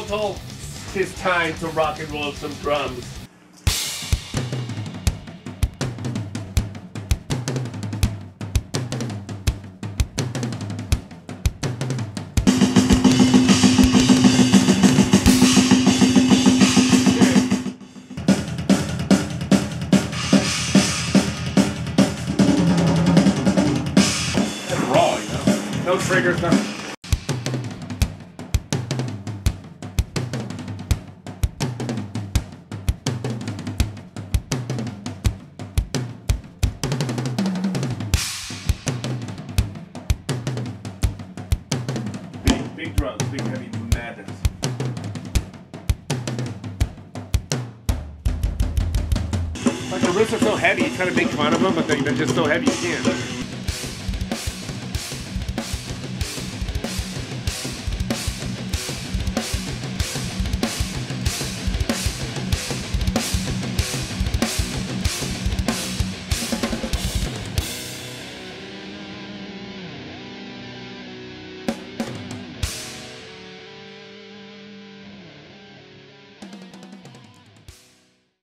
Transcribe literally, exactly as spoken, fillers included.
total, tis time to rock and roll some drums. That's raw, you know? No triggers, nothing. Big drums, big heavy madness. Like the riffs are so heavy, you try to make fun of them, but they're just so heavy you can't.